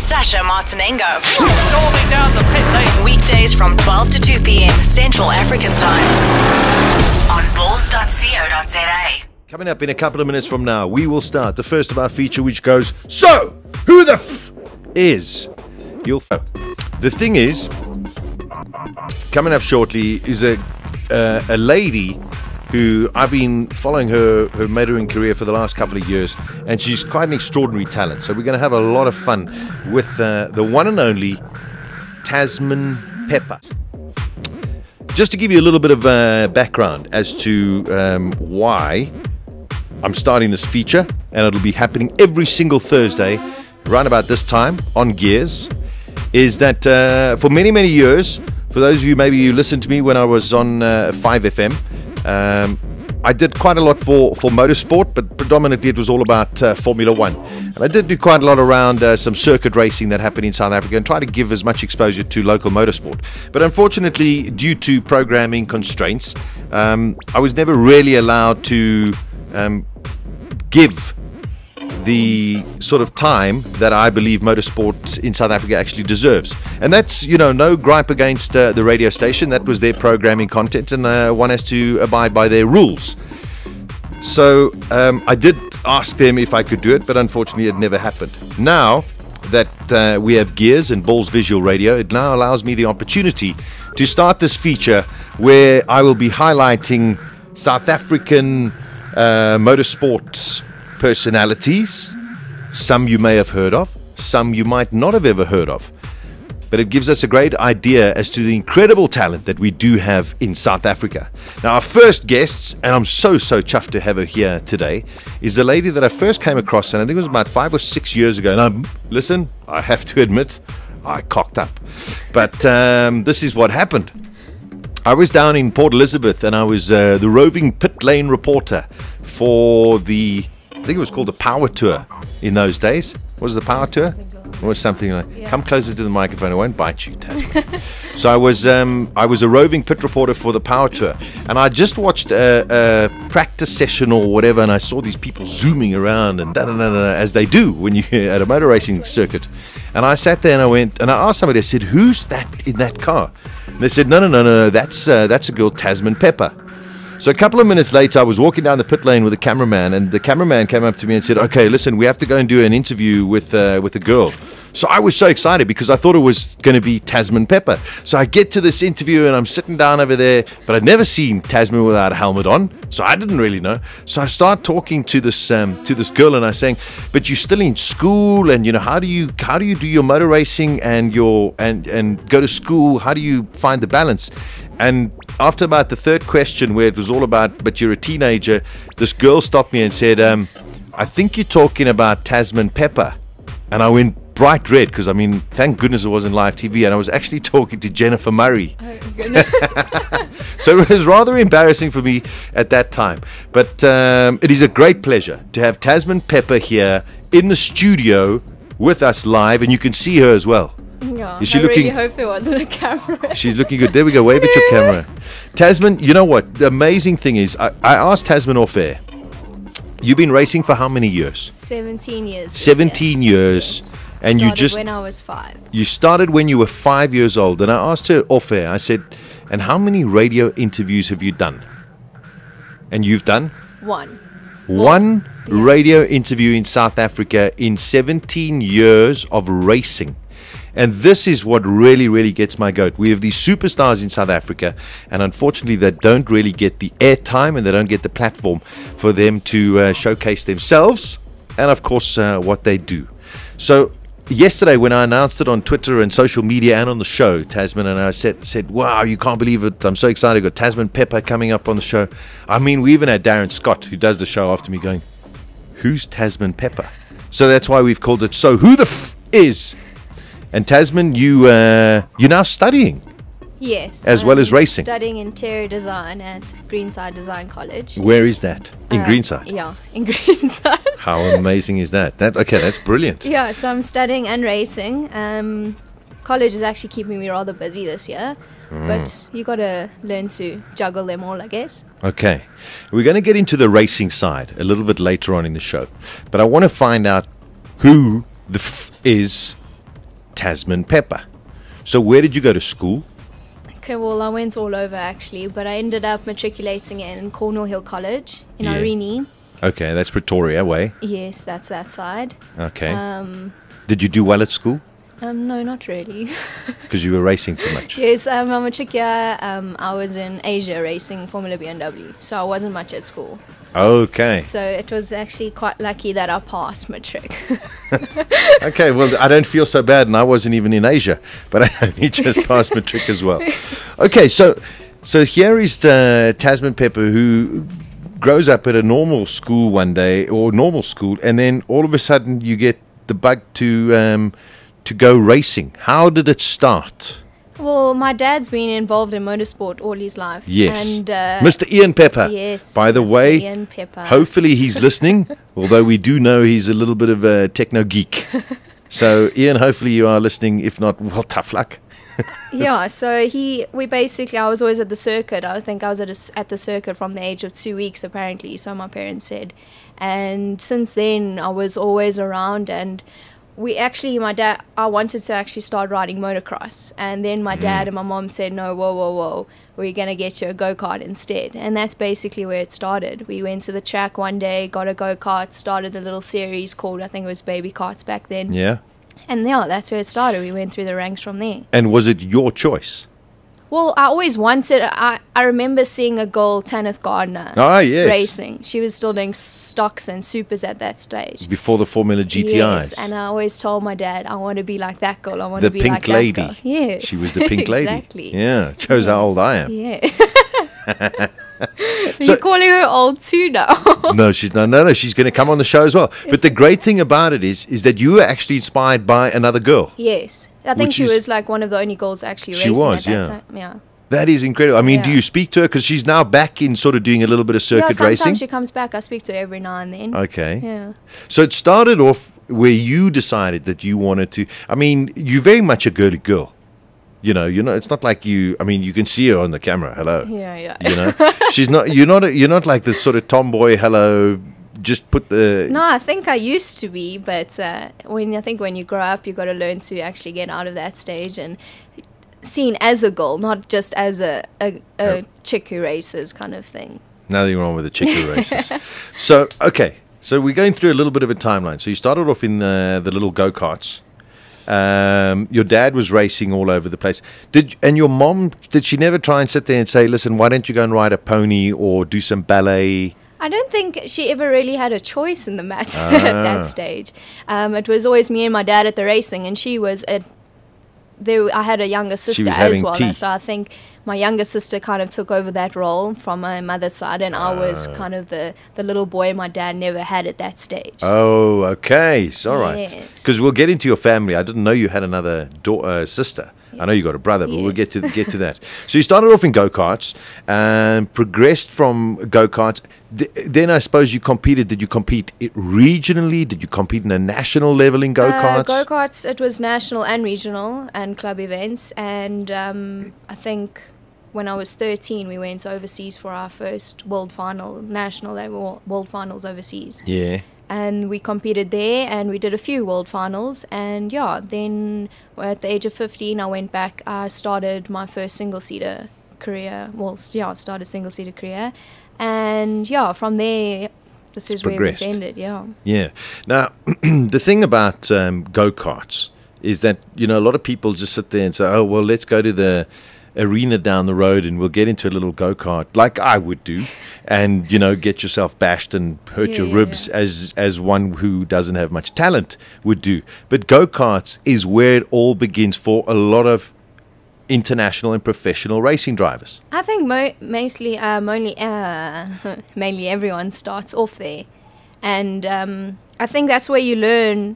Sasha Martinengo. Storming down the pit lane. Weekdays from 12 to 2 p.m. Central African Time on balls.co.za. Coming up in a couple of minutes from now, we will start the first of our feature, which goes, so, who the f is? You'll know. The thing is, coming up shortly is a lady who I've been following her motoring career for the last couple of years, and she's quite an extraordinary talent. So we're going to have a lot of fun with the one and only Tasman Pepper. Just to give you a little bit of background as to why I'm starting this feature, and it'll be happening every single Thursday around about this time on Gears, is that for many, many years, for those of you maybe you listened to me when I was on 5FM, I did quite a lot for motorsport, but predominantly it was all about Formula One. And I did do quite a lot around some circuit racing that happened in South Africa and try to give as much exposure to local motorsport. But unfortunately, due to programming constraints, I was never really allowed to give the sort of time that I believe motorsport in South Africa actually deserves. And that's, you know, no gripe against the radio station. That was their programming content, and one has to abide by their rules. So I did ask them if I could do it, but unfortunately it never happened. Now that we have Gears and Balls Visual Radio, it now allows me the opportunity to start this feature where I will be highlighting South African motorsports personalities. Some you may have heard of, some you might not have ever heard of, but it gives us a great idea as to the incredible talent that we do have in South Africa. Now, our first guests, and I'm so chuffed to have her here today, is a lady that I first came across, and I think it was about 5 or 6 years ago. And listen, I have to admit, I cocked up, but this is what happened. I was down in Port Elizabeth, and I was the roving pit lane reporter for the, I think it was called the Power Tour in those days. Was it the Power Tour? Or something like, yeah. Come closer to the microphone, I won't bite you, Tasman. So I was a roving pit reporter for the Power Tour, and I just watched a practice session or whatever, and I saw these people zooming around and as they do when you're at a motor racing circuit. And I sat there and I went and I asked somebody, I said, who's that in that car? And they said, no, that's a girl, Tasman Pepper. So a couple of minutes later, I was walking down the pit lane with a cameraman, and the cameraman came up to me and said, okay, listen, we have to go and do an interview with a girl. So I was so excited because I thought it was going to be Tasman Pepper. So I get to this interview and I'm sitting down over there, but I'd never seen Tasman without a helmet on, so I didn't really know. So I start talking to this girl, and I saying, but you're still in school, and you know, how do you do your motor racing and and go to school? How do you find the balance? And after about the third question, where it was all about, but you're a teenager, this girl stopped me and said, I think you're talking about Tasman Pepper. And I went bright red, because I mean, thank goodness it wasn't live TV, and I was actually talking to Jennifer Murray. Oh, goodness. So it was rather embarrassing for me at that time. But it is a great pleasure to have Tasman Pepper here in the studio with us live, and you can see her as well. Yeah, is she I looking, really hope there wasn't a camera. She's looking good. There we go. Wave at your camera. Tasman, you know what? The amazing thing is, I asked Tasman off air, you've been racing for how many years? 17 years. 17 years. Yes. And started you just when I was 5. You started when you were 5 years old. And I asked her off air, I said, and how many radio interviews have you done? And you've done? One radio interview in South Africa in 17 years of racing. And this is what really gets my goat. We have these superstars in South Africa, and unfortunately they don't really get the airtime, and they don't get the platform for them to showcase themselves and of course what they do. So yesterday when I announced it on Twitter and social media and on the show, Tasman, and I said, wow, you can't believe it, I'm so excited, I've got Tasman Pepper coming up on the show. I mean, we even had Darren Scott, who does the show after me, going, who's Tasman Pepper? So that's why we've called it So Who the F is? And Tasman, you're now studying. Yes. As well as racing. Studying interior design at Greenside Design College. Where is that? In Greenside? Yeah, in Greenside. How amazing is that? Okay, that's brilliant. Yeah, so I'm studying and racing. College is actually keeping me rather busy this year. But you got to learn to juggle them all, I guess. Okay. We're going to get into the racing side a little bit later on in the show. But I want to find out who the F is Tasman Pepper. So where did you go to school? Okay, well, I went all over actually, but I ended up matriculating in Cornwall Hill College in Yeah. Irene. Okay, that's Pretoria way. Yes, that's that side. Okay. Did you do well at school? No, not really. Because you were racing too much. Yes, I'm a matric year. I was in Asia racing Formula BMW, so I wasn't much at school. Okay. So it was actually quite lucky that I passed matric. Okay, well, I don't feel so bad, and I wasn't even in Asia, but I only just passed matric as well. Okay, so here is Tasman Pepper, who grows up at a normal school one day, or normal school, and then all of a sudden you get the bug to go racing. How did it start? Well, my dad's been involved in motorsport all his life. Yes. And, Mr. Ian Pepper. Yes. By the Mr. way, Ian Pepper. hopefully he's listening, although we do know he's a little bit of a techno geek. So, Ian, hopefully you are listening. If not, well, tough luck. Yeah, so I was always at the circuit. I think I was at the circuit from the age of 2 weeks, apparently, so my parents said. And since then, I was always around, and I wanted to actually start riding motocross. And then my dad and my mom said, no, whoa, we're going to get you a go-kart instead. And that's basically where it started. We went to the track one day, got a go-kart, started a little series called, I think it was Baby Karts back then. Yeah. And yeah, that's where it started. We went through the ranks from there. And was it your choice? Well, I always wanted. I remember seeing a girl, Tanith Gardner, Yes. racing. She was still doing stocks and supers at that stage. Before the Formula GTIs. Yes, and I always told my dad, I want to be like that girl. I want The to be pink like lady. that girl. Yes, She was the pink lady. Exactly. Yeah, shows how old I am. Yeah. So- You're calling her old too now. No, she's no. She's going to come on the show as well. But the great thing about it is that you were actually inspired by another girl. Yes, I think Which she is- was like one of the only girls actually She racing was, at that yeah. time. Yeah. That is incredible. I mean, do Yeah. you speak to her? Because she's now back in sort of doing a little bit of Yeah, circuit sometimes racing. she comes back. I speak to her every now and then. Okay. Yeah. So it started off where you decided that you wanted to. I mean, you're very much a girly girl. You know, it's not like you. I mean, you can see her on the camera. Hello. Yeah. You know, she's not. You're not like this sort of tomboy. Hello. Just put the. No, I think I used to be, but when you grow up, you got to learn to actually get out of that stage and seen as a goal, not just as a chick who races kind of thing. Nothing wrong with the chicken races. So we're going through a little bit of a timeline. So you started off in the little go-karts. Your dad was racing all over the place. And your mom, did she never try and sit there and say, listen, why don't you go and ride a pony or do some ballet? I don't think she ever really had a choice in the matter at that stage. It was always me and my dad at the racing, and she was I had a younger sister was as having well, tea. so I think my younger sister kind of took over that role from my mother's side, and I was kind of the little boy my dad never had at that stage. Oh, okay. It's all right. Yes. Because we'll get into your family. I didn't know you had another sister. I know you got a brother, but we'll get to that. So you started off in go-karts and progressed from go-karts. Then I suppose you competed. Did you compete regionally? Did you compete in a national level in go-karts? Go-karts, it was national and regional and club events. And I think when I was 13, we went overseas for our first world final, national. They were world finals overseas. Yeah. And we competed there, and we did a few world finals. And yeah, then at the age of 15, I went back. I started my first single-seater career. Started single-seater career. And yeah, from there, this is where progressed. we've ended. Yeah. Yeah. Now, the thing about go-karts is that, a lot of people just sit there and say, oh, well, let's go to the arena down the road and we'll get into a little go-kart like I would do and, get yourself bashed and hurt your ribs as one who doesn't have much talent would do. But go-karts is where it all begins for a lot of international and professional racing drivers. I think mainly everyone starts off there, and I think that's where you learn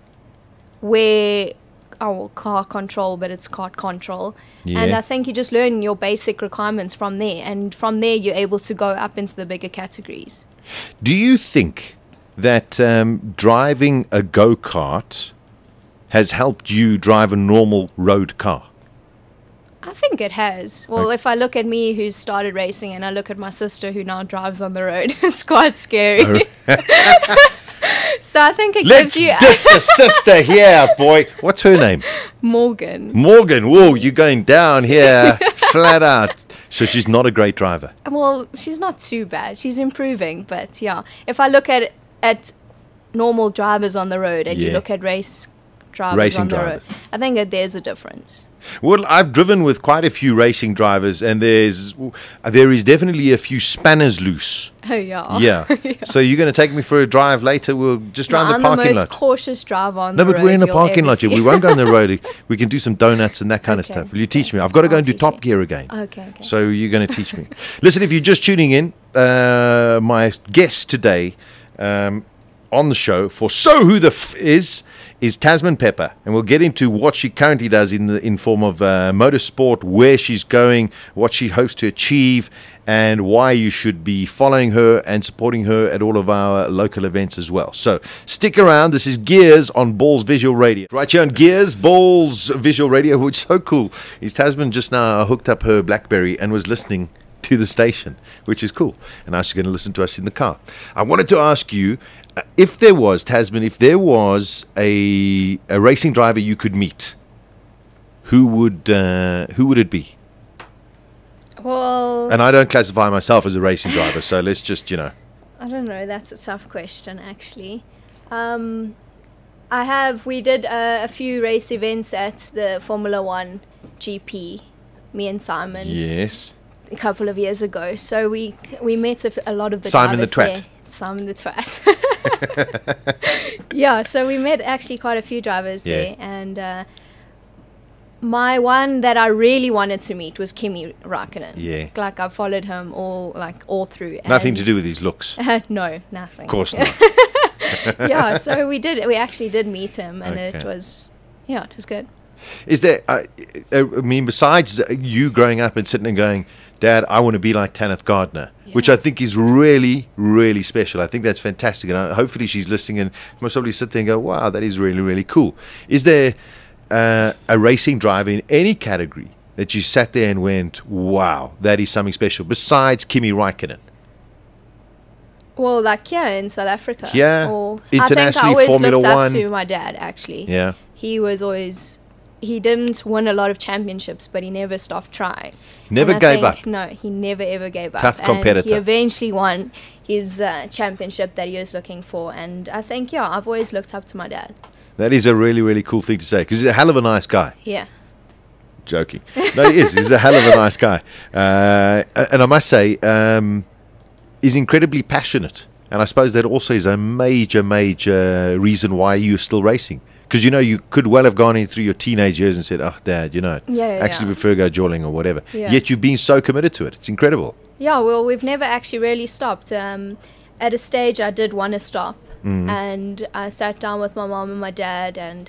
car control, but it's kart control. Yeah. And I think you just learn your basic requirements from there, and from there you're able to go up into the bigger categories. Do you think that driving a go-kart has helped you drive a normal road car? I think it has. Well, if I look at me who's started racing and I look at my sister who now drives on the road, it's quite scary. So I think it Let's gives you diss the sister here, boy. What's her name? Morgan. Morgan, whoa, you're going down here, flat out. So she's not a great driver. Well, she's not too bad. She's improving, but yeah. If I look at normal drivers on the road and you Yeah. look at race drivers Racing on the drivers. road, I think that there's a difference. Well, I've driven with quite a few racing drivers, and there is definitely a few spanners loose. Oh yeah. Yeah. So you're going to take me for a drive later? We'll just round I'm the parking the most lot. cautious driver on No, the road. but we're in the you'll parking ever lot here. see. We won't go on the road. We can do some donuts and that kind of Okay. stuff. Will you teach me? I've got to go I'll and do teach Top you. Gear again. Okay. So you're going to teach me. Listen, if you're just tuning in, my guest today on the show for So Who the F is Tasman Pepper, and we'll get into what she currently does in form of motorsport, where she's going, what she hopes to achieve, and why you should be following her and supporting her at all of our local events as well. So stick around. This is Gears on Balls Visual Radio. Right here on Gears, Balls Visual Radio, which is so cool, is Tasman just now hooked up her BlackBerry and was listening to the station, which is cool. And now she's going to listen to us in the car. I wanted to ask you, if there was, Tasman, if there was a racing driver you could meet, who would it be? Well, And I don't classify myself as a racing driver, so let's just, I don't know. That's a tough question, actually. We did a few race events at the Formula One GP, me and Simon, Yes. a couple of years ago. So we met a lot of the Simon the drivers Twat. there. Simon the Twat. Yeah, so we met actually quite a few drivers Yeah. there, and my one that I really wanted to meet was Kimi Raikkonen. Yeah. Like I followed him all through. Nothing and to do with his looks. no, nothing. Of course not. Yeah, so we actually did meet him, and Okay. it was good. Is there, I mean, besides you growing up and sitting and going, Dad, I want to be like Tanith Gardner, which I think is really, really special. I think that's fantastic. And hopefully she's listening and most probably sit there and go, wow, that is really, really cool. Is there a racing driver in any category that you sat there and went, wow, that is something special, besides Kimi Raikkonen? Well, like in South Africa. Yeah, Or internationally, I think I always Formula looked up One. to my dad, actually. Yeah. He didn't win a lot of championships, but he never stopped trying. Never And I gave think- up. No, he never ever gave up. Tough And competitor. he eventually won his championship that he was looking for. And I think, I've always looked up to my dad. That is a really, really cool thing to say because he's a hell of a nice guy. Yeah. Joking. No, he is. He's a hell of a nice guy. And I must say, he's incredibly passionate. And I suppose that also is a major, major reason why you're still racing. Because, you could well have gone in through your teenage years and said, oh, Dad, actually prefer go jawling or whatever. Yeah. Yet you've been so committed to it. It's incredible. Yeah, well, we've never actually really stopped. At a stage, I did want to stop. And I sat down with my mom and my dad, and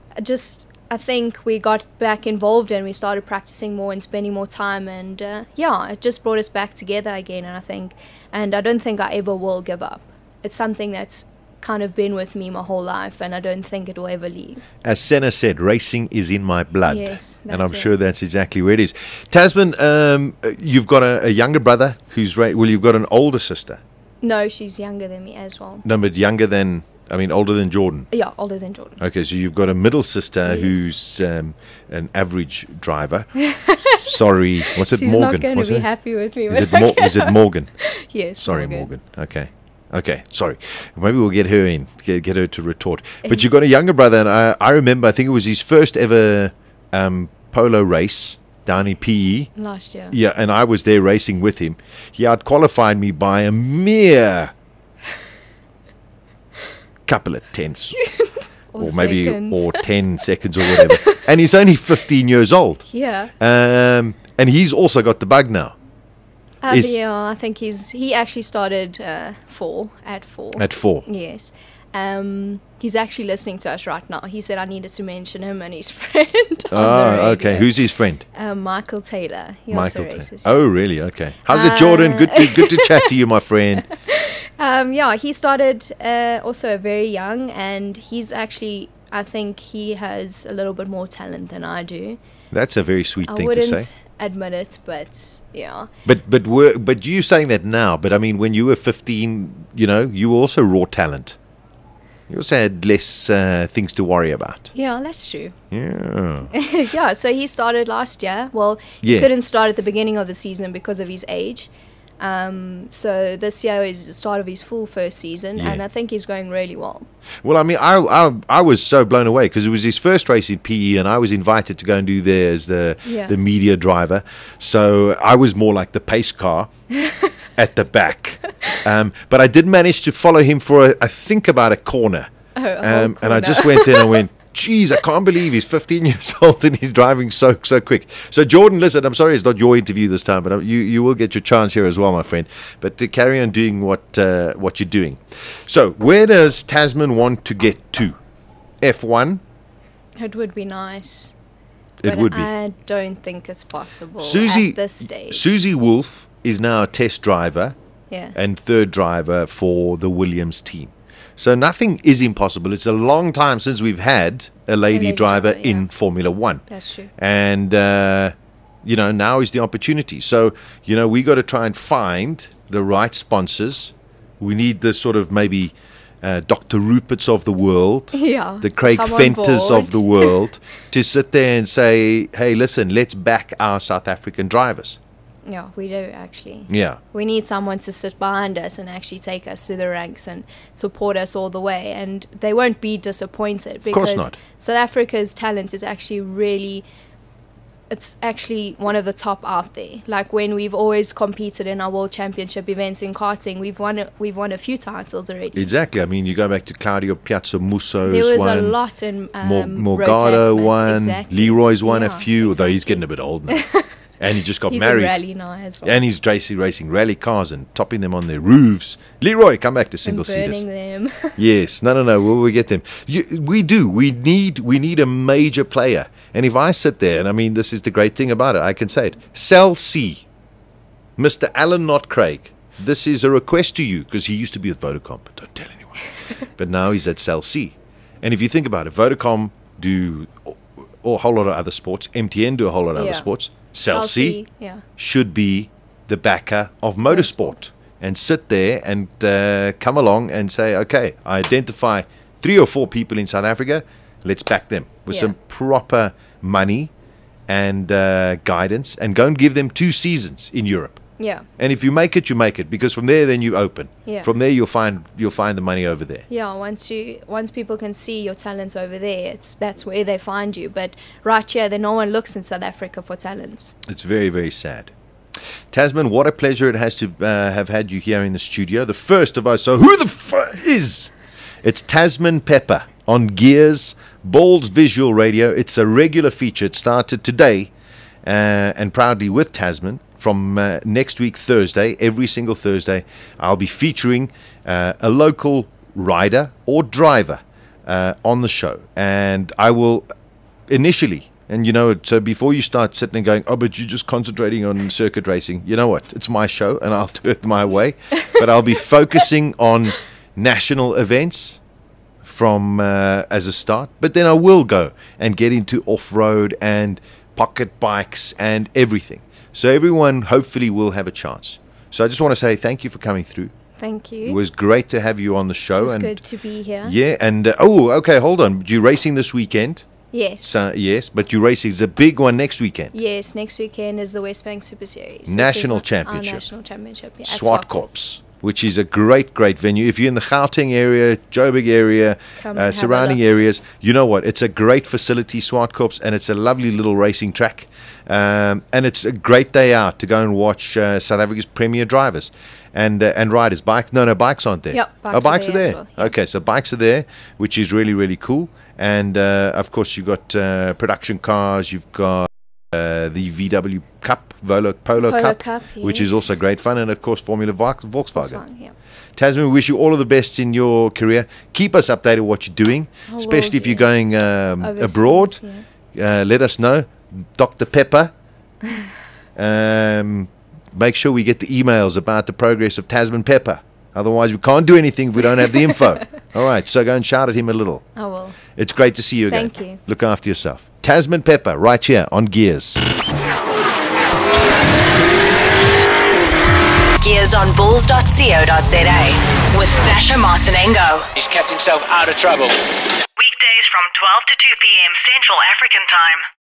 I think we got back involved and we started practicing more and spending more time. And it just brought us back together again. And I don't think I ever will give up. It's something that's kind of been with me my whole life, and I don't think it will ever leave. As Senna said, racing is in my blood. Yes, and I'm that's sure it. that's exactly where it is. Tasman, you've got a younger brother you've got an older sister. No, she's younger than me as well. No, but older than Jordan. Yeah, older than Jordan. Okay, so you've got a middle sister Yes. who's an average driver. Sorry, what's it, She's Morgan? not going to What's be it? happy with me. Is but it, is it Morgan? Yes. Sorry, Morgan. Okay, sorry. Maybe we'll get her in, get her to retort. But you've got a younger brother, and I remember, I think it was his first ever polo race down in PE. Last year. Yeah, and I was there racing with him. He outqualified me by a mere couple of tenths. or maybe seconds. or 10 seconds or whatever. And he's only 15 years old. Yeah. And he's also got the bug now. Is- I think he actually started at 4. At 4. Yes. He's actually listening to us right now. He said I needed to mention him and his friend on the radio. Okay. Who's his friend? Michael Taylor. He Michael also Taylor. races. Oh, really? Okay. How's it, Jordan? Good to chat to you, my friend. He started also very young, and he's actually, I think he has a little bit more talent than I do. That's a very sweet I thing to wouldn't say. admit it, but yeah. But you saying that now, but I mean when you were 15, you were also raw talent. You also had less things to worry about. Yeah, that's true. Yeah. Yeah, so he started last year. Well, he couldn't start at the beginning of the season because of his age. So this year is the start of his full first season, and I think he's going really well. Well, I mean, I was so blown away because it was his first race in PE, and I was invited to go and do there as the media driver. So I was more like the pace car at the back. But I did manage to follow him for, I think, about a corner. And I just went in and went, geez, I can't believe he's 15 years old and he's driving so quick. So, Jordan, listen, I'm sorry it's not your interview this time, but you will get your chance here as well, my friend. But to carry on doing what you're doing. So, where does Tasman want to get to? F1? It would be nice. It but would be. I don't think it's possible Susie, at this stage. Susie Wolf is now a test driver Yeah. and third driver for the Williams team. So nothing is impossible. It's a long time since we've had a lady driver in Formula One. That's true. And, now is the opportunity. So, we got to try and find the right sponsors. We need the sort of maybe Dr. Ruperts of the world, Yeah, the to Craig come on Fenters board. of the world, to sit there and say, hey, listen, let's back our South African drivers. Yeah, we do actually. Yeah. We need someone to sit behind us and actually take us through the ranks and support us all the way. And they won't be disappointed because course not. South Africa's talent is actually it's actually one of the top out there. Like when we've always competed in our World Championship events in karting, we've won a few titles already. Exactly. I mean, you go back to Claudio Piazza Musso's There was one. a lot in Morgado Rotax, won. exactly. Leroy's won a Yeah, few, although he's exactly. getting a bit old now. And he just got He's married. in rally now as well. And he's racing rally cars and topping them on their roofs. Leroy, come back to single and burning seaters. them. Yes, no, we'll get them. We do. We need a major player. And if I sit there, and I mean, this is the great thing about it, I can say it. Cell C, Mr. Alan Not Craig, this is a request to you, because he used to be with Vodacom, but don't tell anyone. But now he's at Cell C. And if you think about it, Vodacom do a whole lot of other sports. MTN do a whole lot of other sports. Cell C should be the backer of motorsport and sit there and come along and say, okay, I identify 3 or 4 people in South Africa, let's back them with some proper money and guidance and go and give them 2 seasons in Europe. Yeah. And if you make it, you make it, because from there then you open. Yeah. From there you'll find the money over there. Yeah, once people can see your talents over there, that's where they find you. But right here, then no one looks in South Africa for talents. It's very, very sad. Tasman, what a pleasure it has to have had you here in the studio. The first of us. So who the is? It's Tasman Pepper on Gears, Balls Visual Radio. It's a regular feature. It started today and proudly with Tasman. From next week, Thursday, every single Thursday, I'll be featuring a local rider or driver on the show. And I will initially, and so before you start sitting and going, oh, but you're just concentrating on circuit racing, you know what? It's my show and I'll do it my way. But I'll be focusing on national events from as a start. But then I will go and get into off-road and pocket bikes and everything. So everyone hopefully will have a chance. So I just want to say thank you for coming through. Thank you. It was great to have you on the show. It was and good to be here. Yeah, and okay, hold on. You're racing this weekend? Yes. So, yes, but you're racing. It's a big one next weekend. Yes, next weekend is the Westbank Super Series. National which is Championship. Our national championship. Yeah, at Swartkorps, which is a great venue. If you're in the Gauteng area, Joburg area, Come and have a surrounding look. areas, you know what? It's a great facility, Swartkorps, and it's a lovely little racing track. And it's a great day out to go and watch South Africa's premier drivers and riders. Bikes aren't there. Yep, bikes are there. as well, yeah. Okay, so bikes are there, which is really, really cool. And of course, you've got production cars. You've got the VW Cup, Polo Cup, which is yes. also great fun, and of course Formula Volkswagen. Yeah. Tasman, we wish you all of the best in your career. Keep us updated what you're doing, I especially will if you're do. going Overseas, abroad. yeah. Let us know. Dr. Pepper. Make sure we get the emails about the progress of Tasman Pepper. Otherwise, we can't do anything if we don't have the info. All right, so go and shout at him a little. I will. It's great to see you again. Thank you. Look after yourself. Tasman Pepper, right here on Gears. Gears on bulls.co.za. with Sasha Martinengo. He's kept himself out of trouble. Weekdays from 12 to 2 p.m. Central African Time.